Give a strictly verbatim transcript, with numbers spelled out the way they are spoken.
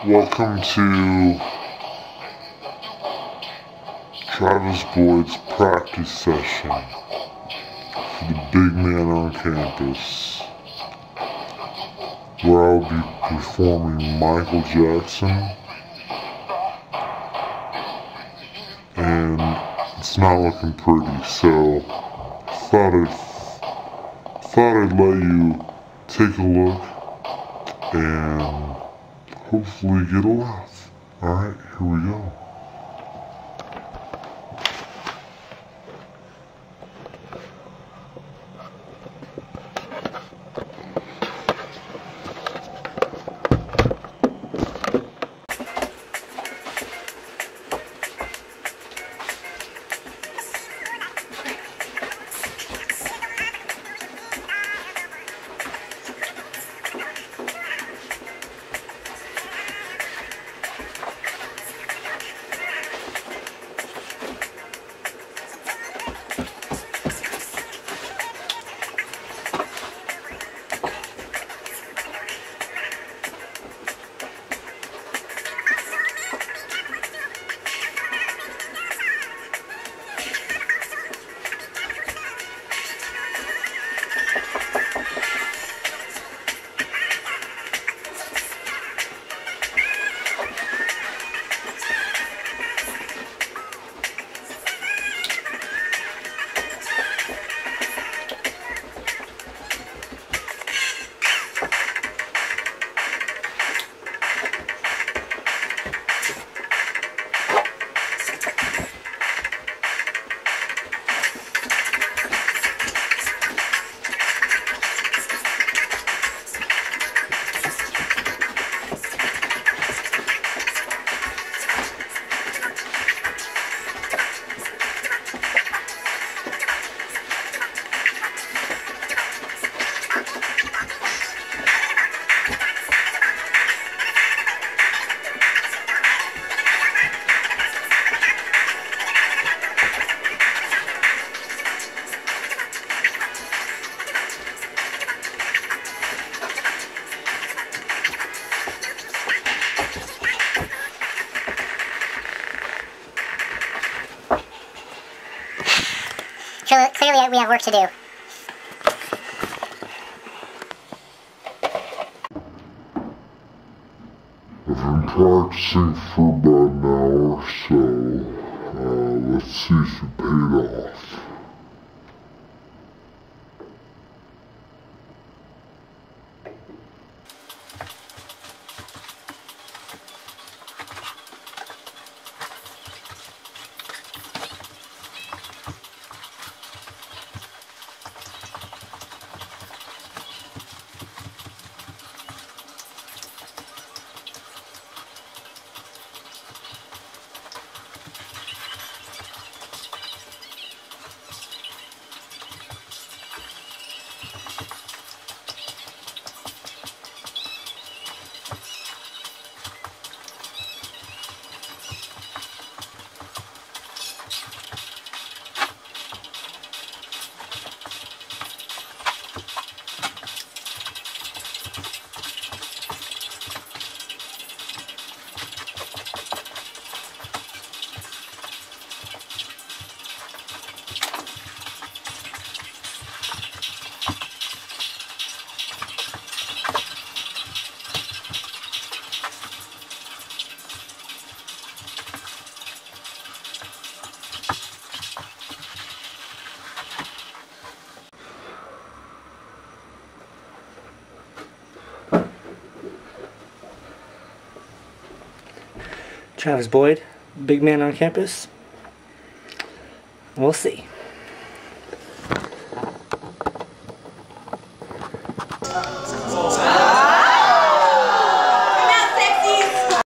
Welcome to Travis Boyd's practice session for the big man on campus, where I will be performing Michael Jackson, and it's not looking pretty, so I thought I'd, thought I'd let you take a look and hopefully get a laugh. Alright, here we go. Clearly, we have work to do. I've been practicing for about an hour or so. Uh, let's see if it paid off. Travis Boyd, big man on campus. We'll see.